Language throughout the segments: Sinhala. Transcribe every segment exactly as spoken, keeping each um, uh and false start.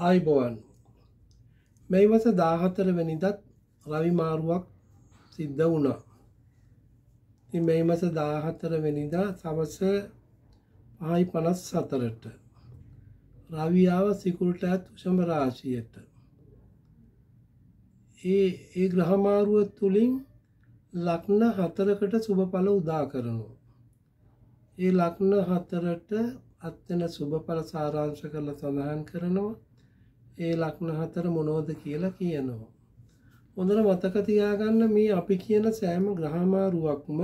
ආයිබෝවන් මේ මාස දාහතර වෙනිදාත් රවි මාරුවක් සිද්ධ වුණා. ඉතින් මේ මාස දාහතර වෙනිදා සවස පහයි පනස් හතරට රවි ආව සිකුල්ටත් වෘෂභ රාශියට. ඒ ඒ ග්‍රහ මාරුව තුලින් ලග්න හතරකට සුබඵල උදා කරනවා. ඒ ලග්න හතරට අත්වෙන සුබඵල සාරාංශ කරලා සඳහන් කරනවා. ඒ ලග්න හතර මොනවද කියලා කියනවා. හොඳට මතක තියාගන්න මේ අපි කියන සෑම ග්‍රහ මාරුවක්ම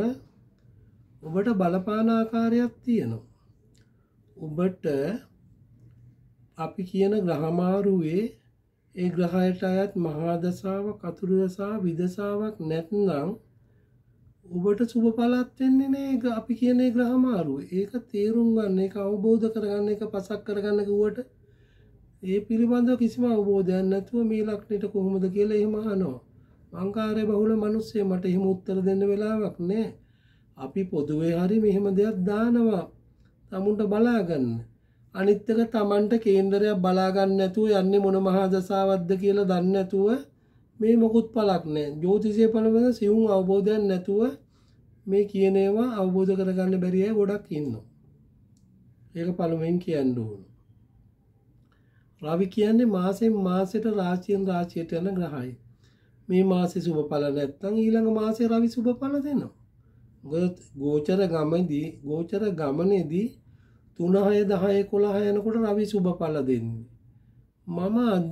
ඔබට බලපාන ආකාරයක් තියෙනවා. ඔබට අපි කියන ග්‍රහ මාරුවේ ඒ ග්‍රහයට අයත් මහා දශාවක් අතුරු දශාවක් විදශාවක් නැත්නම් ඔබට සුබඵලත් වෙන්නේ නෑ. අපි කියන ඒ ග්‍රහ මාරුව ඒක තේරුම් ගන්න, ඒක අවබෝධ කරගන්න, ඒක පසක් කරගන්න කිව්වට ඒ පිළිබඳව කිසිම අවබෝධයක් නැතුව මේ ලක්ෂණයට කොහොමද කියලා එහෙම අහනවා. අංකාරය බහුල මිනිස්සු මට එහෙම උත්තර දෙන්න වෙලාවක් නෑ. අපි පොදුවේ හරි මෙහෙම දෙයක් දානවා තමුන්ට බලා ගන්න. අනිත් එක Tamanට කේන්දරයක් බලා ගන්න නැතුව යන්නේ මොන මහා දශාවක්ද කියලා දන්නේ නැතුව මේ මොකුත් පළක් නෑ. ජ්‍යොතිෂයේ පළවෙනි සියුම් අවබෝධයක් නැතුව මේ කියන ඒවා අවබෝධ කරගන්න බැරි අය ගොඩක් ඉන්නවා. ඒක පළවෙනින් කියන්න ඕන. රවි කියන්නේ මාසෙන් මාසෙට රාශියෙන් රාශියට යන ග්‍රහයි. මේ මාසේ සුබඵල නැත්නම් ඊළඟ මාසේ රවි සුබඵල දෙනවා. ගෝචර ගමනේදී ගෝචර ගමනේදී තුන හය දහ එකොළහ යනකොට රවි සුබඵල දෙන්නේ. මම අද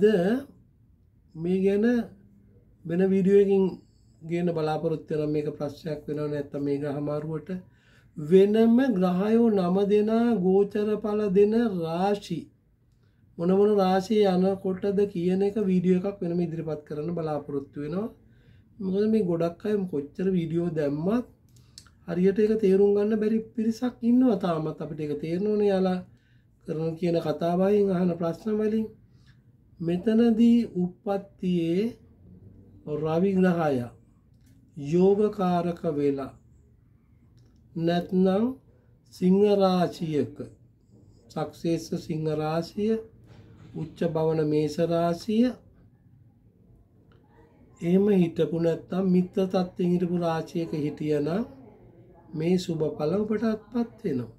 මේ ගැන වෙන වීඩියෝ එකකින් ගේන්න බලාපොරොත්තු වෙනවා. මේක ප්‍රශ්නයක් වෙනව නැත්නම් මේ ග්‍රහ මාරුවට වෙනම ග්‍රහයෝ නම දෙනා ගෝචර ඵල දෙන රාශි මොන මොන රාශිය යනකොටද කියන එක වීඩියෝ එකක් වෙනම ඉදිරිපත් කරන්න බලාපොරොත්තු වෙනවා. මොකද මේ ගොඩක් අය කොච්චර වීඩියෝ දැම්මත් හරියට ඒක තේරුම් ගන්න බැරි පිරිසක් ඉන්නවා තාමත්. අපිට ඒක තේරෙනවනේ යාලා කරන කියන කතාවයින් අහන ප්‍රශ්න වලින්. මෙතනදී උප්පත්තියේ රවි ග්‍රහය යෝගකාරක වෙලා නැත්නම් සිංහ රාශියක සක්සේස සිංහ රාශිය උච්ච භවන මේෂ රාශිය එහෙම හිටපු නැත්නම් මිත්‍ර තත්ත්වයෙන් හිටපු රාශියක හිටියනම් මේ සුබඵල ඔබට අත්පත් වෙනවා.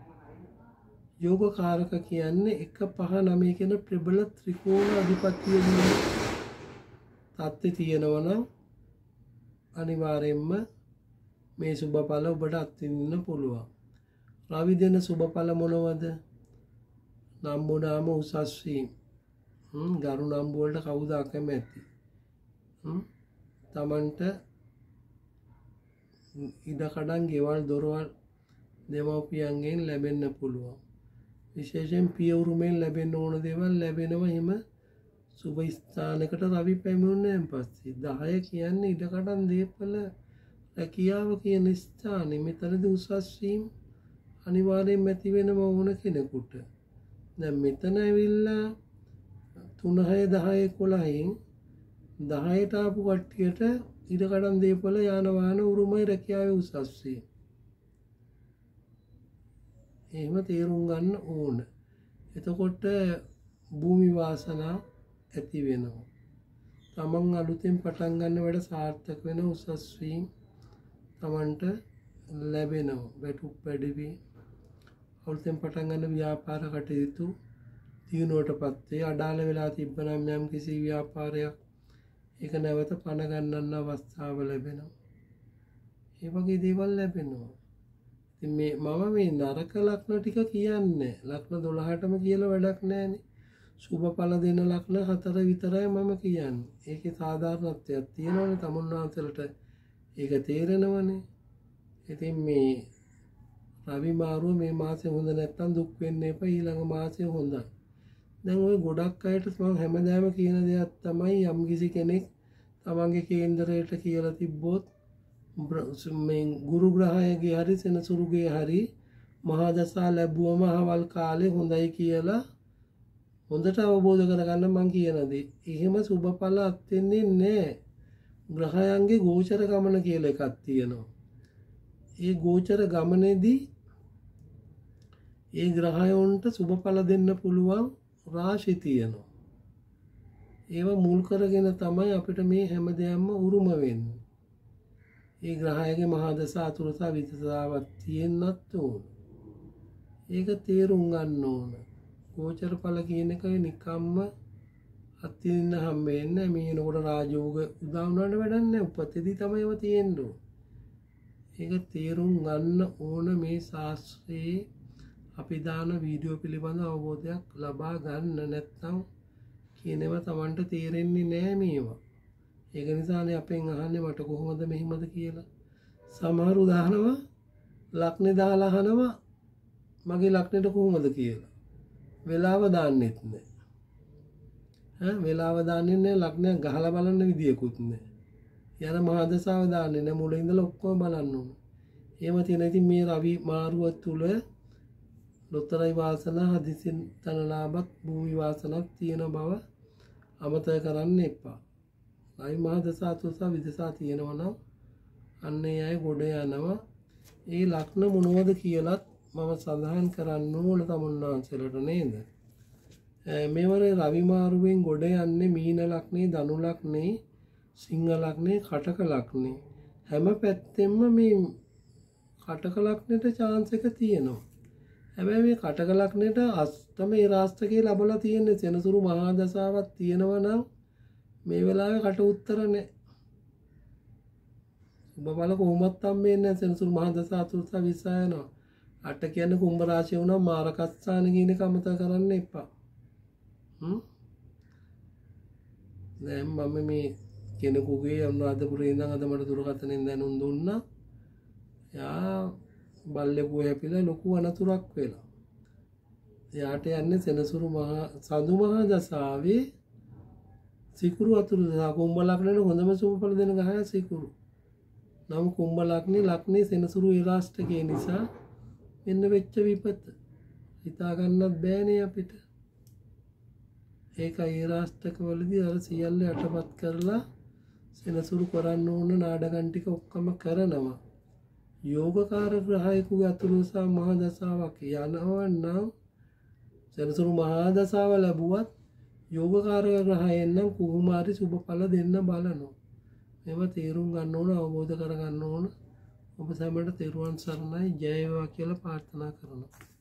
යෝගකාරක කියන්නේ එක පහ නවය කියන ප්‍රබල ත්‍රිකෝණ අධිපතියදී තත්ත්වය තියෙනවා නම් අනිවාර්යයෙන්ම මේ සුබඵල ඔබට අත්විඳින්න පුළුවන්. රවි දෙන සුබඵල මොනවද? නම්බු නාම උසස් වීම. හ්ම් ගරු නම්බු වලට කවුද අකමැති? හ්ම් Tamanට ඉඩකඩම් ගෙවල් දොරවල් දෙමව්පියන්ගෙන් ලැබෙන්න පුළුවන්. විශේෂයෙන් පිය උරුමෙන් ලැබෙන්න ඕන දේවල් ලැබෙනවා. එහෙම සුබ ස්ථානයකට රවි පැමිණෙන්නන් පස්සේ දහය කියන්නේ ඉඩකඩම් දීපල රැකියාව කියන ස්ථානෙ. මෙතනදී උසස් වීම අනිවාර්යෙන් ඇති වෙනම ඕන කෙනෙකුට. දැන් මෙතන ඇවිල්ලා තුන හය දහ එකොළහෙන් දහයට ආපු කට්ටියට ඉඩකඩම් දීපල යාන වාහන උරුමයි රැකියාවේ උසස් වීම. එහෙම තේරුම් ගන්න ඕන. එතකොට භූමි වාසනා ඇති වෙනවා. තමන් අලුතෙන් පටන් ගන්න වැඩ සාර්ථක වෙන උසස් වීම තමන්ට ලැබෙනවා. වැටුප් වැඩිවි අලුතෙන් පටන් ගන්න ව්‍යාපාර කටයුතු දියුණුවටපත් වේ. අඩාල වෙලා තිබ්බනම් යම් කිසි ව්‍යාපාරයක් ඒක නැවත පණ ගන්නන්න අවස්ථාව ලැබෙනවා. ඒ වගේ දේවල් ලැබෙනවා. ඉතින් මේ මම මේ නරක ලක්ෂණ ටික කියන්නේ ලක්ෂණ දොළහටම කියලා වැඩක් නැහැනේ. සුබඵල දෙන ලක්ෂණ හතර විතරයි මම කියන්නේ. ඒකේ සාධාරණත්වයක් තියෙනවනේ තමුන්වහන්සේලට ඒක තේරෙනවනේ. ඉතින් මේ රවි මාරුව මේ මාසේ හොඳ නැත්තම් දුක් වෙන්න එපා. ඊළඟ මාසේ හොඳයි. දැන් ওই ගොඩක් අයට මම හැමදාම කියන දෙයක් තමයි යම් කිසි කෙනෙක් තමන්ගේ කේන්දරයට කියලා තිබ්බොත් මේ ගුරු ග්‍රහයගේ හරි සෙනසුරුගේ හරි මහා දශා ලැබුවම අහවල් කාලේ හොඳයි කියලා හොඳට අවබෝධ කරගන්න මම කියන දේ. එහෙම සුබඵල අත්වෙන්නේ නැහැ. ග්‍රහයන්ගේ ගෝචර ගමන කියලා එකක් තියෙනවා. ඒ ගෝචර ගමනේදී ඒ ග්‍රහයන්ට සුබඵල දෙන්න පුළුවන් රාශි තියෙනවා. ඒවා මුල් කරගෙන තමයි අපිට මේ හැම දෙයක්ම උරුම වෙන්නේ. ඒ ග්‍රහයගේ මහා දසා අතුරුසා විදසාවක් තියෙන්නත් ඕන. ඒක තේරුම් ගන්න ඕන. ගෝචර ඵල කියන එක නිකම්ම අත්දින්න හම්බ වෙන්නේ මේ නකොට රාජෝග උදා වුණාට වැඩක් නැහැ. උපතේදී තමයි ඒවා තියෙන්නේ. ඒක තේරුම් ගන්න ඕන මේ ශාස්ත්‍රයේ අපි දාන වීඩියෝ පිළිබඳ අවබෝධයක් ලබා ගන්න නැත්නම් කියනවා Tamanට තේරෙන්නේ නැහැ මේවා. ඒක නිසානේ අපෙන් අහන්නේ මට කොහොමද මෙහිමද කියලා. සමහරු දානවා ලක්නේ දාලා අහනවා මගේ ලක්නෙට කොහොමද කියලා. වෙලාව දාන්නෙත් නැහැ. ඈ වෙලාව දාන්නේ නැහැ ලක්නයක් ගහලා බලන්න විදියකුත් නැහැ. යන මහදසාව දාන්නේ නැහැ මුලින් ඉඳලා ඔක්කොම බලන්න ඕන. එහෙම තියෙන ඉතින් මේ රවි මාරුව තුල ලොතරයි වාසන හදිසින් තන ලාභත් භූමි වාසනක් තියෙන බව අමතක කරන්න එපා. රවි මහදසා තුසා විදසා තියෙනවා නම් අන්න ඒ අය ගොඩ යනවා. ඒ ලක්න මොනවද කියලත් මම සඳහන් කරන්න ඕන තමුන්නාන්සලට නේද? මේවර රවි මාරුවෙන් ගොඩ යන්නේ මීන ලග්නේ, ධනු ලග්නේ, සිංහ ලග්නේ, කටක ලග්නේ. හැම පැත්තෙම මේ කටක ලග්නෙට chance එක තියෙනවා. හැබැයි මේ කටක ලග්නෙට අෂ්ටම ඒ රාස්තකේ ලැබලා තියෙන්නේ සෙනසුරු මහා දසාවක් තියෙනවා නම් මේ වෙලාවේ කට උත්තර නැහැ. ඔබ බල කොහොමත් හම්බෙන්නේ නැහැ සෙනසුරු මහා දසා අතුරුසා විසයනවා. අට කියන්නේ කුම්භ රාශිය වුණා මාරකස්සාන කියන එක අමතක කරන්න එපා. හ්ම් දැන් මම මේ කෙනෙකුගේ අනුරාධපුරේ ඉඳන් අද මට දුරකථනෙන් දැනුම් දුන්නා. යා බල්ලෙකු හැපිලා ලොකු අනතුරක් වෙලා. එයාට යන්නේ සෙනසුරු මහා සඳු මහා දසාවේ සිකුරු අතුරු දසා කුම්භ ලග්නෙට හොඳම සුබඵල දෙන ගහය සිකුරු. නම් කුම්භ ලග්නේ ලග්නේ සෙනසුරු ඒ රාෂ්ටකේ නිසා මෙන්න වෙච්ච විපත හිතා ගන්නත් බෑනේ අපිට. ඒකයි ඒ රාෂ්ටකවලදී අර සියල්ල යටපත් කරලා සෙනසුරු කරන්න ඕන නාඩගම් ටික ඔක්කොම කරනවා. යෝගකාර ග්‍රහයකුගේ අතුරුසා මහා දසාවක් යනවා නම් සෙනසුරු මහා දසාව ලැබුවත් යෝගකාර ග්‍රහයෙන් නම් කොහොම හරි සුබඵල දෙන්න බලනවා. මේවා තේරුම් ගන්න ඕන, අවබෝධ කර ගන්න ඕන. ඔබ සැමට තෙරුවන් සරණයි, ජය වේවා කියලා ප්‍රාර්ථනා කරනවා.